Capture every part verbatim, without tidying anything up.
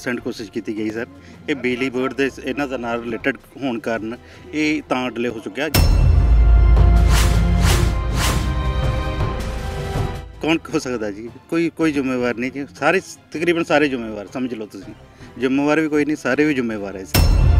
Percent कोशिश की गई सर। ये बिजली बोर्ड के इन्हों का नाल रिलेटेड होने कारण ये तां डिले हो चुका। कौन हो सकता जी? कोई कोई जिम्मेवार नहीं जी, सारे तकरीबन सारे जिम्मेवार समझ लो तुम। जिम्मेवार भी कोई नहीं, सारे भी जिम्मेवार है।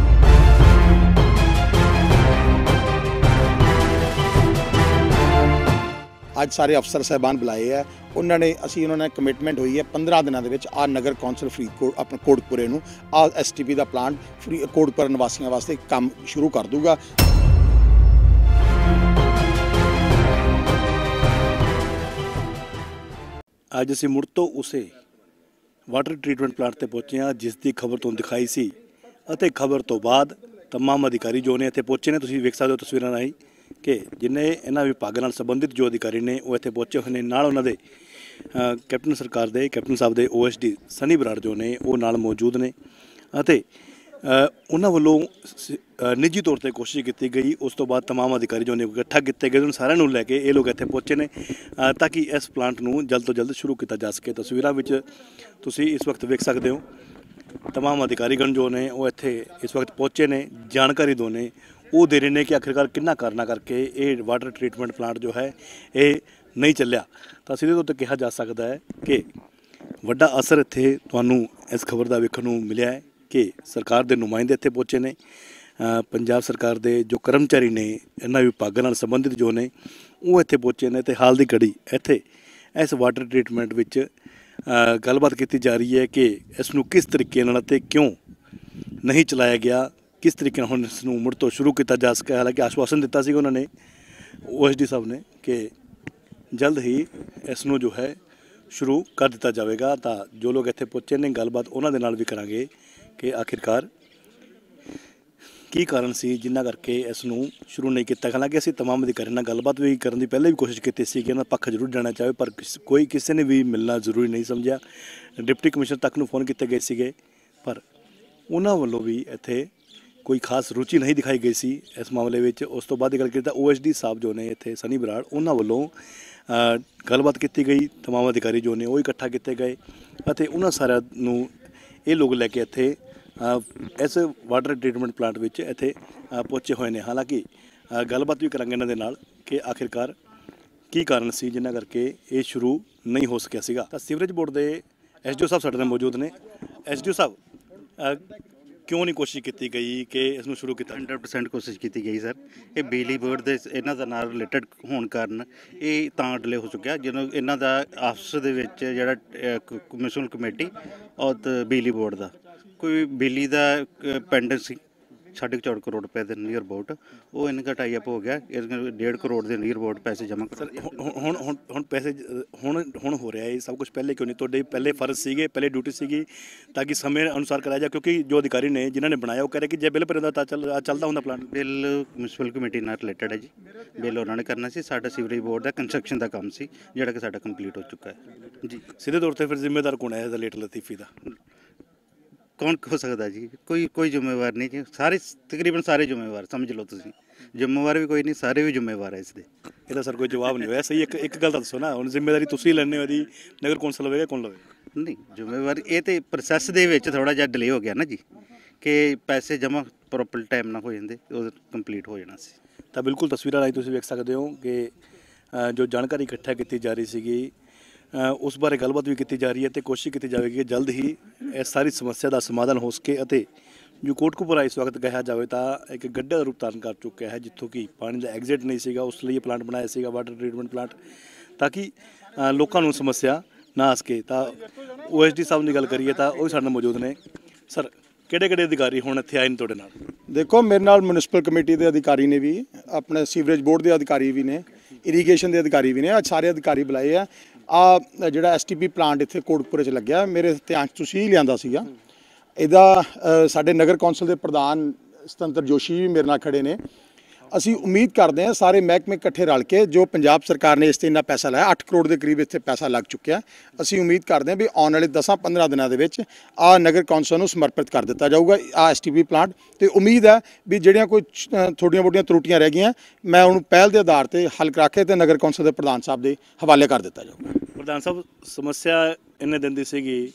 ਅੱਜ ਸਾਰੇ ਅਫਸਰ ਸਾਹਿਬਾਨ ਬੁਲਾਏ ਹੈ, ਉਹਨਾਂ ਨੇ ਅਸੀਂ ਉਹਨਾਂ ਨੇ ਕਮਿਟਮੈਂਟ ਹੋਈ ਹੈ ਪੰਦਰਾਂ ਦਿਨਾਂ ਦੇ ਵਿੱਚ ਆ ਨਗਰ ਕੌਂਸਲ ਫਰੀਦਕੋਟ ਆਪਣਾ ਕੋਟਕਪੁਰੇ ਨੂੰ ਆ ਐਸ ਟੀ ਪੀ ਦਾ ਪਲਾਂਟ ਫਰੀ ਕੋਟਕਪੁਰਾ ਨਿਵਾਸੀਆਂ ਵਾਸਤੇ ਕੰਮ ਸ਼ੁਰੂ ਕਰ ਦੂਗਾ। ਅੱਜ ਅਸੀਂ ਮੁੜ ਤੋਂ ਉਸੇ ਵਾਟਰ ਟ੍ਰੀਟਮੈਂਟ ਪਲਾਂਟ ਤੇ ਪਹੁੰਚੇ ਹਾਂ ਜਿਸ ਦੀ ਖਬਰ ਤੋਂ ਦਿਖਾਈ ਸੀ ਅਤੇ ਖਬਰ ਤੋਂ ਬਾਅਦ तमाम अधिकारी जो ने इत्थे पहुंचे ने, तुसीं वेख सकदे हो तस्वीरां राहीं कि जिन्ने इन्हां विभागां नाल संबंधित जो अधिकारी ने वो इत्थे पहुंचे हुए ने। नाल उन्हां दे कैप्टन सरकार दे कैप्टन साहब दे O S D Sunny Brar जो ने वो नाल मौजूद ने अते उन्हां वल्लों निजी तौर पर कोशिश की गई। उस तो बाद तमाम अधिकारी जो ने इकट्ठा किए गए, उन्होंने सारिਆਂ ਨੂੰ ਲੈ ਕੇ ਇਹ ਲੋਕ ਇੱਥੇ पहुंचे ने ताकि इस प्लांट ਨੂੰ जल्द तो जल्द शुरू किया जा सके। तस्वीरां विच तुसीं इस वक्त वेख सकते हो तमाम अधिकारीगण जो ने वो इत्थे इस वक्त पहुंचे ने, जानकारी दो ने वो दे रहे हैं कि आखिरकार किन्ना कारणा करके ये वाटर ट्रीटमेंट प्लांट जो है ये नहीं चलिया। तो सीधे तौर पर कहा जा सकता है कि वड्डा असर इत्थे तुहानूं इस खबर का वेखण नूं मिलिया है कि सरकार के नुमाइंदे इत्थे पहुंचे ने, पंजाब सरकार के जो कर्मचारी ने इन्हां विभागां नाल संबंधित जो ने वो इत्थे पहुंचे ने। तो हाल की घड़ी इत्थे इस वाटर ट्रीटमेंट विच गलबात की जा रही है कि इसनूं किस तरीके नाल ते क्यों नहीं चलाया गया, किस तरीके नाल हुण इसनूं मुड़ तो शुरू किया जा सके। हालांकि आश्वासन दिता सी उन्होंने ओ एस डी साहब ने कि जल्द ही इसनूं जो है शुरू कर दिता जाएगा। तो जो लोग इत्थे पहुंचे ने गलबात उन्हां दे नाल भी करांगे कि आखिरकार की कारण सी जिन्ना करके इसनूं शुरू नहीं किया। हालांकि असीं तमाम अधिकारियों नाल गलबात भी करने की पहले भी कोशिश की सी कि इन्हां पक्ष जरूर जाना चाहे, पर कोई किसी ने भी मिलना जरूरी नहीं समझा। डिप्टी कमिश्नर तक नूं फोन किए गए सीगे पर उन्हां वल्लों भी इत्थे कोई खास रुचि नहीं दिखाई गई सी इस मामले में। उस तो बाद गल कीती ओ एस डी साहब जो ने इत्थे सनी बराड़ उन्हां वल्लों गलबात की गई, तमाम अधिकारी जो ने वो इकट्ठा किए गए अते उन्हां सारिਆਂ ਨੂੰ ਇਹ लोग लैके इत्थे इस वाटर ट्रीटमेंट प्लांट विच इत्थे पहुंचे हुए हैं। हालांकि गलबात भी करांगे इन्हां दे नाल कि आखिरकार की कारण सी जिन्हां करके ये शुरू नहीं हो सकिया सीगा। तां सीवरेज बोर्ड के एस डी ओ साहब साडे नाल मौजूद ने। एस डी ओ साहब क्यों नहीं कोशिश की गई कि इसनूं शुरू किया? हंड्रड परसेंट कोशिश की गई सर। ये बिजली बोर्ड के इन्हों का नाल रिलेटेड होने कारण ये तां डिले हो चुका। जो इन्हों का आपस दे विच जिहड़ा कमिश्नल कमेटी और बिजली बोर्ड का कोई बिजली का पेंडेंस साढ़े चौड़ करोड़ रुपए के नीयर अबाउट वो इनका टाई अप हो गया। डेढ़ करोड़ के नीयर अबाउट पैसे जमा कर हुण हुण हुण पैसे हुण हुण हो रहा है सब कुछ पहले क्यों नहीं? तुहाडे पहले फर्ज सीगे, पहले ड्यूटी सीगी ताकि समय अनुसार कराया जाए, क्योंकि जो अधिकारी ने जिन्होंने बनाया वो कह रहे कि जे बिल भरदा तां चल चलदा हुंदा प्लांट। बिल म्यूनसिपल कमेटी नाल रिलेटेड है जी, बिल उन्होंने करना सी। साडा सीवरेज बोर्ड का कंस्ट्रक्शन का काम सी जिहड़ा कि साडा कंप्लीट हो चुका है जी। सीधे तौर पर फिर जिम्मेदार कौन है लेट लतीफी का? कौन हो सकता जी? कोई कोई जिम्मेवार नहीं जी, सारे तकरीबन सारे जिम्मेवार समझ लो तुम। जिम्मेवार भी कोई नहीं, सारे भी जिम्मेवार है इसके। ਇਹਦਾ सर कोई जवाब नहीं होया। सही एक एक गल दसो ना, हुण जिम्मेदारी तुसीं लैंदे हो, नगर कौंसल लवेगा कौन लवे? नहीं जिम्मेवार ये तो प्रोसैस दे विच थोड़ा जिहा डिले हो गया ना जी कि पैसे जमा प्रॉपर टाइम ना हो जाते वो कंप्लीट हो जाना सी। तो बिल्कुल तस्वीरां राही तुसीं वेख सकदे हो कि जो जानकारी इकट्ठा की जा रही सीगी उस बारे गलबात भी की जा रही है। तो कोशिश की जाएगी कि जल्द ही इस सारी समस्या का समाधान हो सके। अते जो कोटकपुरा इस वक्त कहा जाए तो एक गड्ढे का रूप धारण कर चुका है जितों कि पानी का एग्जिट नहीं सीगा, उस लिए प्लांट बनाया सीगा वाटर ट्रीटमेंट प्लांट ताकि लोगों को समस्या ना आ सके। तो ओ एस डी साहब की गल करिए तो वो साडे नाल मौजूद ने। सर किहड़े किहड़े अधिकारी हुण इत्थे आए ने तुहाडे नाल? देखो मेरे नाल म्यूनसिपल कमेटी के अधिकारी ने भी, अपने सीवरेज बोर्ड के अधिकारी भी ने, इरीगेशन के अधिकारी भी ने। अज सारे अधिकारी बुलाए आ। आ जिहड़ा एस टी पी प्लांट इत्थे कोटकपुरे च लग्या मेरे ध्यान तुसीं ही लिआंदा सीगा। इहदा साडे नगर कौंसल के प्रधान सतंत्र जोशी भी मेरे नाल खड़े ने। असी उम्मीद करते हैं सारे महकमे इकट्ठे रल के, जो पंजाब सरकार ने इस ते इन्ना पैसा लाया अठ करोड़ के करीब इत्थे पैसा लग चुकिया। असी उम्मीद करते हैं भी आने वाले दसां पंद्रह दिनों के विच आ नगर कौंसल नूं समर्पित कर दिता जाऊगा आ एस टी पी प्लांट। तो उम्मीद है भी जिहड़ियां कोई थोड़ियां मोटियां त्रुटियां रह गईयां मैं उन्होंने पहल के आधार पर हल करा के ते नगर कौंसल के प्रधान साहब के हवाले कर दिता जाऊगा। प्रधान साहब समस्या इन्ने दिन दी सीगी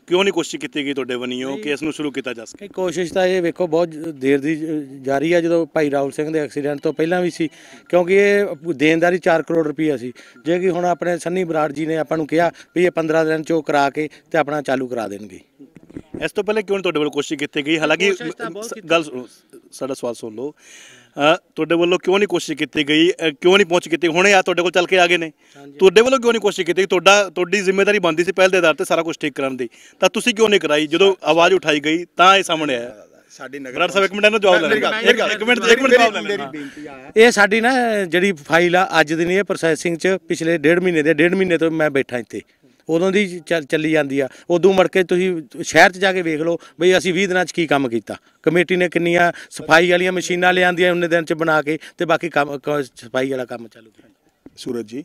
ਕਿਉਂ ਨਹੀਂ ਕੋਸ਼ਿਸ਼ ਕੀਤੀ ਗਈ ਤੁਹਾਡੇ ਵੱਲੋਂ ਕਿ ਇਸ ਨੂੰ ਸ਼ੁਰੂ ਕੀਤਾ ਜਾ ਸਕੇ? ਇਹ ਕੋਸ਼ਿਸ਼ ਤਾਂ ਇਹ ਵੇਖੋ ਬਹੁਤ ਦੇਰ ਦੀ ਜਾਰੀ ਆ, ਜਦੋਂ ਭਾਈ ਰਾਹੁਲ ਸਿੰਘ ਦੇ ਐਕਸੀਡੈਂਟ ਤੋਂ ਪਹਿਲਾਂ ਵੀ ਸੀ, ਕਿਉਂਕਿ ਇਹ ਦੇਣਦਾਰੀ ਚਾਰ ਕਰੋੜ ਰੁਪਈਆ ਸੀ। ਜੇ ਕਿ ਹੁਣ ਆਪਣੇ ਸੰਨੀ ਬਰਾੜ ਜੀ ਨੇ ਆਪਾਂ ਨੂੰ ਕਿਹਾ ਵੀ ਇਹ ਪੰਦਰਾਂ ਦਿਨ 'ਚ ਉਹ ਕਰਾ ਕੇ ਤੇ ਆਪਣਾ ਚਾਲੂ ਕਰਾ ਦੇਣਗੇ। ਇਸ ਤੋਂ ਪਹਿਲੇ ਕਿਉਂ ਨਹੀਂ ਤੁਹਾਡੇ ਵੱਲੋਂ ਕੋਸ਼ਿਸ਼ ਕੀਤੀ ਗਈ? ਹਾਲਾਂਕਿ ਗੱਲ ਸੁਣੋ, ਸਾਡਾ ਸਵਾਲ ਸੁਣ ਲਓ, ਤੁਹਾਡੇ ਵੱਲੋਂ ਕਿਉਂ ਨਹੀਂ ਕੋਸ਼ਿਸ਼ ਕੀਤੀ ਗਈ, ਕਿਉਂ ਨਹੀਂ ਪਹੁੰਚ ਕੀਤੀ? ਹੁਣੇ ਆ ਤੁਹਾਡੇ ਕੋਲ ਚੱਲ ਕੇ ਆ ਗਏ ਨੇ, ਤੁਹਾਡੇ ਵੱਲੋਂ ਕਿਉਂ ਨਹੀਂ ਕੋਸ਼ਿਸ਼ ਕੀਤੀ? ਤੁਹਾਡਾ ਤੁਹਾਡੀ ਜ਼ਿੰਮੇਵਾਰੀ ਬਣਦੀ ਸੀ ਪਹਿਲ ਦੇ ਆਧਾਰ ਤੇ ਸਾਰਾ ਕੁਝ ਠੀਕ ਕਰਨ ਦੀ, ਤਾਂ ਤੁਸੀਂ ਕਿਉਂ ਨਹੀਂ ਕਰਾਈ? ਜਦੋਂ ਆਵਾਜ਼ ਉਠਾਈ ਗਈ ਤਾਂ ਇਹ ਸਾਹਮਣੇ ਆਇਆ। ਸਾਡੀ ਨਗਰ ਬਰਾੜ ਸਾਹਿਬ ਇੱਕ ਮਿੰਟ ਇਹਨੂੰ ਜਵਾਬ ਲੈਣਾ, ਇੱਕ ਮਿੰਟ ਇੱਕ ਮਿੰਟ ਜਵਾਬ ਲੈਣਾ। ਇਹ ਸਾਡੀ ਨਾ ਜਿਹੜੀ ਫਾਈਲ ਆ ਅੱਜ ਦੀ ਨਹੀਂ, ਇਹ ਪ੍ਰੋਸੈਸਿੰਗ 'ਚ ਪਿਛਲੇ ਡੇਢ ਮਹੀਨੇ ਦੇ ਡੇਢ ਮਹੀਨੇ ਤੋਂ ਮੈਂ ਬੈਠਾ ਇੱਥੇ, ਉਦੋਂ ਦੀ ਚੱਲ ਚੱਲੀ ਜਾਂਦੀ ਆ। ਉਦੋਂ ਮੁੜ ਕੇ ਤੁਸੀਂ ਸ਼ਹਿਰ 'ਚ ਜਾ ਕੇ ਵੇਖ ਲਓ ਬਈ ਅਸੀਂ ਵੀਹ ਦਿਨਾਂ 'ਚ ਕੀ ਕੰਮ ਕੀਤਾ। ਕਮੇਟੀ ਨੇ ਕਿੰਨੀਆਂ ਸਫਾਈ ਵਾਲੀਆਂ ਮਸ਼ੀਨਾਂ ਲਿਆਂਦੀਆਂ ਉਨੇ ਦਿਨ 'ਚ ਬਣਾ ਕੇ, ਤੇ ਬਾਕੀ ਕੰਮ ਸਫਾਈ ਵਾਲਾ ਕੰਮ ਚਾਲੂ ਕੀਤਾ। ਸੂਰਜ ਜੀ,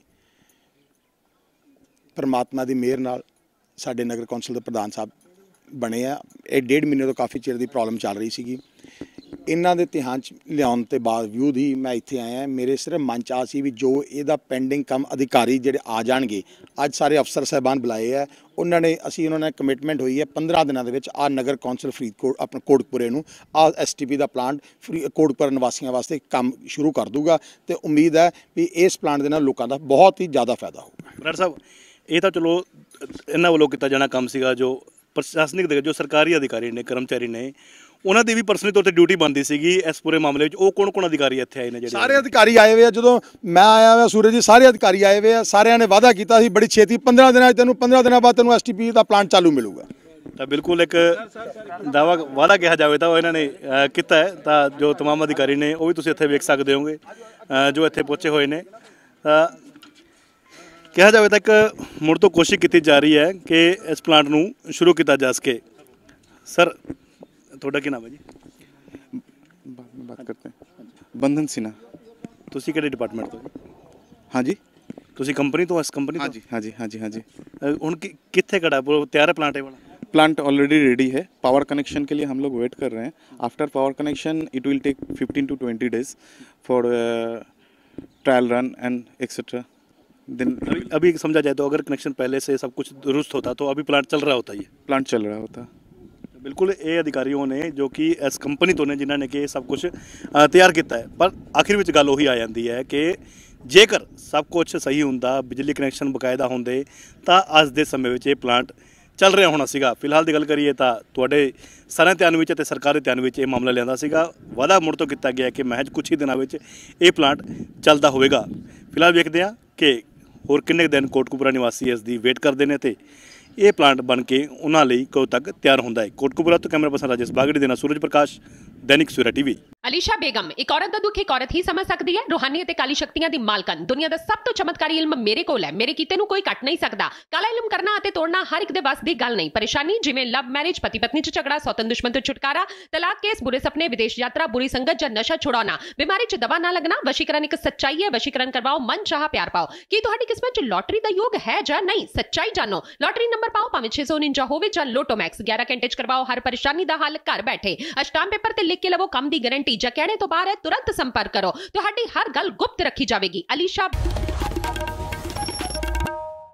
ਪਰਮਾਤਮਾ ਦੀ ਮਿਹਰ ਨਾਲ ਸਾਡੇ ਨਗਰ ਕੌਂਸਲ ਦੇ ਪ੍ਰਧਾਨ ਸਾਹਿਬ ਬਣੇ ਆ। ਇਹ ਡੇਢ ਮਹੀਨੇ ਤੋਂ ਕਾਫੀ ਚਿਰ ਦੀ ਪ੍ਰੋਬਲਮ ਚੱਲ ਰਹੀ ਸੀਗੀ। ਇਹਨਾਂ ਦੇ ਧਿਆਨ 'ਚ ਲਿਆਉਣ ਤੋਂ ਬਾਵਜੂਦ ਹੀ ਮੈਂ ਇੱਥੇ ਆਇਆ। ਮੇਰੇ ਸਿਰਫ ਮਨ 'ਚ ਆ ਸੀ ਵੀ ਜੋ ਇਹਦਾ ਪੈਂਡਿੰਗ ਕੰਮ ਅਧਿਕਾਰੀ ਜਿਹੜੇ ਆ ਜਾਣਗੇ, ਅੱਜ ਸਾਰੇ ਅਫਸਰ ਸਾਹਿਬਾਨ ਬੁਲਾਏ ਆ, ਉਹਨਾਂ ਨੇ ਅਸੀਂ ਉਹਨਾਂ ਨੇ ਕਮਿਟਮੈਂਟ ਹੋਈ ਹੈ ਪੰਦਰਾਂ ਦਿਨਾਂ ਦੇ ਵਿੱਚ ਆ ਨਗਰ ਕੌਂਸਲ ਫਰੀਦਕੋਟ ਆਪਣਾ ਕੋਟਕਪੁਰੇ ਨੂੰ ਆ ਐਸ ਟੀ ਪੀ ਦਾ ਪਲਾਂਟ ਫਰੀ ਕੋਟਕਪੁਰਾ ਨਿਵਾਸੀਆਂ ਵਾਸਤੇ ਕੰਮ ਸ਼ੁਰੂ ਕਰ ਦੂਗਾ, ਤੇ ਉਮੀਦ ਹੈ ਵੀ ਇਸ ਪਲਾਂਟ ਦੇ ਨਾਲ ਲੋਕਾਂ ਦਾ ਬਹੁਤ ਹੀ ਜ਼ਿਆਦਾ ਫਾਇਦਾ ਹੋਊਗਾ। ਬਰਾੜ ਸਾਹਿਬ, ਇਹ ਤਾਂ ਚਲੋ ਇਹਨਾਂ ਵੱਲੋਂ ਕੀਤਾ ਜਾਣਾ ਕੰਮ ਸੀਗਾ, ਜੋ ਪ੍ਰਸ਼ਾਸਨਿਕ ਦੇ ਜੋ ਸਰਕਾਰੀ ਅਧਿਕਾਰੀ ਨੇ, ਕਰਮਚਾਰੀ ਨੇ, ਉਹਨਾਂ ਦੀ ਵੀ ਪਰਸਨਲੀ ਤੌਰ ਤੇ ਡਿਊਟੀ ਬਣਦੀ ਸੀਗੀ ਇਸ ਪੂਰੇ ਮਾਮਲੇ ਵਿੱਚ। ਉਹ ਕੌਣ ਕੌਣ ਅਧਿਕਾਰੀ ਇੱਥੇ ਆਏ ਨੇ? ਜਿਹੜੇ ਸਾਰੇ ਅਧਿਕਾਰੀ ਆਏ ਹੋਏ ਆ। ਜਦੋਂ ਮੈਂ ਆਇਆ ਹੋਇਆ ਸੂਰਜ ਜੀ, ਸਾਰੇ ਅਧਿਕਾਰੀ ਆਏ ਹੋਏ ਆ। ਸਾਰਿਆਂ ਨੇ ਵਾਅਦਾ ਕੀਤਾ ਸੀ ਬੜੀ ਛੇਤੀ ਪੰਦਰਾਂ ਦਿਨਾਂ 'ਚ ਤੈਨੂੰ ਪੰਦਰਾਂ ਦਿਨਾਂ ਬਾਅਦ ਤੈਨੂੰ ਐਸ ਟੀ ਪੀ ਦਾ ਪਲਾਂਟ ਚਾਲੂ ਮਿਲੂਗਾ। ਤਾਂ ਬਿਲਕੁਲ ਇੱਕ ਦਾਵਾ ਵਾਅਦਾ ਕਿਹਾ ਜਾਵੇ ਤਾਂ ਉਹ ਇਹਨਾਂ ਨੇ ਕੀਤਾ ਹੈ। ਤਾਂ ਜੋ ਤਮਾਮ ਅਧਿਕਾਰੀ ਨੇ ਉਹ ਵੀ ਤੁਸੀਂ ਇੱਥੇ ਵੇਖ ਸਕਦੇ ਹੋਗੇ ਜੋ ਇੱਥੇ ਪਹੁੰਚੇ ਹੋਏ ਨੇ। ਤਾਂ ਕਿਹਾ ਜਾਵੇ ਤਾਂ ਇੱਕ ਮੁੜ ਤੋਂ ਕੋਸ਼ਿਸ਼ ਕੀਤੀ ਜਾ ਰਹੀ ਹੈ ਕਿ ਇਸ ਪਲਾਂਟ ਨੂੰ ਸ਼ੁਰੂ ਕੀਤਾ ਜਾ ਸਕੇ। ਸਰ, ਤੁਹਾਡਾ ਕੀ ਨਾਮ ਹੈ ਜੀ? बात करते हैं बंधन सिन्हा। ਤੁਸੀਂ ਕਿਹੜੇ ਡਿਪਾਰਟਮੈਂਟ ਤੋਂ? हाँ जी, ਤੁਸੀਂ ਕੰਪਨੀ ਤੋਂ? ਇਸ ਕੰਪਨੀ हाँ ਤੋਂ? जी, हाँ जी, हाँ जी, हाँ जी। ਹੁਣ ਕਿ- ਕਿੱਥੇ ਖੜਾ ਹੈ? ਤਿਆਰ ਹੈ ਪਲਾਂਟ ਇਹ ਵਾਲਾ? प्लांट ऑलरेडी रेडी है। पावर कनेक्शन के लिए हम लोग वेट कर रहे हैं। After power connection it will take fifteen to twenty days for trial run and etcetera. Then अभी अभी समझा जाए तो अगर कनेक्शन पहले से सब कुछ दुरुस्त होता तो अभी प्लांट चल रहा होता। ये प्लांट चल रहा होता। ਬਿਲਕੁਲ ਇਹ ਅਧਿਕਾਰੀਆਂ ਨੇ ਜੋ ਕਿ ਇਸ ਕੰਪਨੀ ਤੋਂ ਨੇ, ਜਿਨ੍ਹਾਂ ਨੇ ਕਿ ਇਹ ਸਭ ਕੁਝ ਤਿਆਰ ਕੀਤਾ ਹੈ। ਪਰ ਆਖਿਰ ਵਿੱਚ ਗੱਲ ਉਹੀ ਆ ਜਾਂਦੀ ਹੈ ਕਿ ਜੇਕਰ ਸਭ ਕੁਝ ਸਹੀ ਹੁੰਦਾ, ਬਿਜਲੀ ਕਨੈਕਸ਼ਨ ਬਕਾਇਦਾ ਹੁੰਦੇ, ਤਾਂ ਅੱਜ ਦੇ ਸਮੇਂ ਵਿੱਚ ਇਹ ਪਲਾਂਟ ਚੱਲ ਰਿਹਾ ਹੋਣਾ ਸੀਗਾ। ਫਿਲਹਾਲ ਦੀ ਗੱਲ ਕਰੀਏ ਤਾਂ ਤੁਹਾਡੇ ਸਾਰਿਆਂ ਧਿਆਨ ਵਿੱਚ ਅਤੇ ਸਰਕਾਰ ਦੇ ਧਿਆਨ ਵਿੱਚ ਇਹ ਮਾਮਲਾ ਲਿਆਂਦਾ ਸੀਗਾ। ਵਾਅਦਾ ਮੁੜ ਤੋਂ ਕੀਤਾ ਗਿਆ ਕਿ ਮਹਿਜ ਕੁਛ ਹੀ ਦਿਨਾਂ ਵਿੱਚ ਇਹ ਪਲਾਂਟ ਚੱਲਦਾ ਹੋਵੇਗਾ। ਫਿਲਹਾਲ ਵੇਖਦੇ ਹਾਂ ਕਿ ਹੋਰ ਕਿੰਨੇ ਦਿਨ ਕੋਟਕਪੂਰਾ ਨਿਵਾਸੀ ਇਸ ਦੀ ਵੇਟ ਕਰਦੇ ਨੇ ਤੇ ਇਹ ਪਲਾਂਟ ਬਣ ਕੇ ਉਹਨਾਂ ਲਈ ਕਦੋਂ ਤੱਕ ਤਿਆਰ ਹੁੰਦਾ ਹੈ। ਕੋਟਕਪੂਰਾ ਤੋਂ ਕੈਮਰਾ ਪਰਸਨ ਰਾਜੇਸ਼ ਬਾਗੜੀ ਦੇ ਨਾਲ सूरज प्रकाश, दैनिक सवेरा टीवी। ਅਲੀਸ਼ਾ ਬੇਗਮ ਇੱਕ ਔਰਤ ਦਾ ਦੁੱਖ ਇੱਕ ਔਰਤ ਹੀ ਸਮਝ ਸਕਦੀ ਹੈ। ਰੂਹਾਨੀ ਅਤੇ ਕਾਲੀ ਸ਼ਕਤੀਆਂ ਦੀ ਮਾਲਕਨ, ਦੁਨੀਆ ਦਾ ਸਭ ਤੋਂ ਚਮਤਕਾਰੀ ਇਲਮ ਮੇਰੇ ਕੋਲ ਹੈ। ਮੇਰੇ ਕੀਤੇ ਨੂੰ ਕੋਈ ਕੱਟ ਨਹੀਂ ਸਕਦਾ। ਕਾਲਾ ਇਲਮ ਕਰਨਾ ਅਤੇ ਤੋੜਨਾ ਹਰ ਇੱਕ ਦੇ ਵੱਸ ਦੀ ਗੱਲ ਨਹੀਂ। ਪਰੇਸ਼ਾਨੀ ਜਿਵੇਂ ਲਵ ਮੈਰਿਜ, ਪਤੀ ਪਤਨੀ 'ਚ ਝਗੜਾ, ਸੌਤਨ ਦੁਸ਼ਮਣ ਤੋਂ ਛੁਟਕਾਰਾ, ਤਲਾਕ ਕੇਸ, ਬੁਰੇ ਸੁਪਨੇ, ਵਿਦੇਸ਼ ਯਾਤਰਾ, ਬੁਰੀ ਸੰਗਤ ਜਾਂ ਨਸ਼ਾ ਛੁਡਾਉਣਾ, ਬਿਮਾਰੀ 'ਚ ਦਵਾ ਨਾ ਲੱਗਣਾ। ਵਸ਼ੀਕਰਨ ਇੱਕ ਸੱਚਾਈ ਹੈ। ਵਸ਼ੀਕਰਨ ਕਰਵਾਓ, ਮਨ ਚਾਹਾ ਪਿਆਰ ਪਾਓ। ਕੀ ਤੁਹਾਡੀ ਕਿਸਮਤ 'ਚ ਲੋਟਰੀ ਦਾ ਯੋਗ ਹੈ ਜਾਂ ਨਹੀਂ? ਸੱਚਾਈ ਜਾਣੋ। ਲੋਟਰੀ ਨੰਬਰ ਪਾਓ, ਭਾਵੇਂ ਛੇ ਸੌ ਉਨੰਜਾ ਹੋਵੇ ਜਾਂ ਲੋਟੋ ਮੈਕਸ। ਗਿਆਰਾਂ ਘੰਟੇ 'ਚ ਕਰਵਾਓ ਹਰ ਪਰੇਸ਼ਾਨੀ ਦਾ ਹੱਲ ਘਰ ਬੈਠੇ। ਅਸ਼ਟਾਮ ਪੇਪਰ ਤੇ ਲਿਖ ਕੇ ਲਵੋ ਕੰਮ ਦੀ ਗਾਰੰਟੀ। ਜਾਂ ਕਹਿਣੇ ਤੋਂ ਬਾਹਰ ਹੈ, ਤੁਰੰਤ ਸੰਪਰਕ ਕਰੋ। ਤੁਹਾਡੀ ਹਰ ਗੱਲ ਗੁਪਤ ਰੱਖੀ ਜਾਵੇਗੀ। ਅਲੀਸ਼ਾ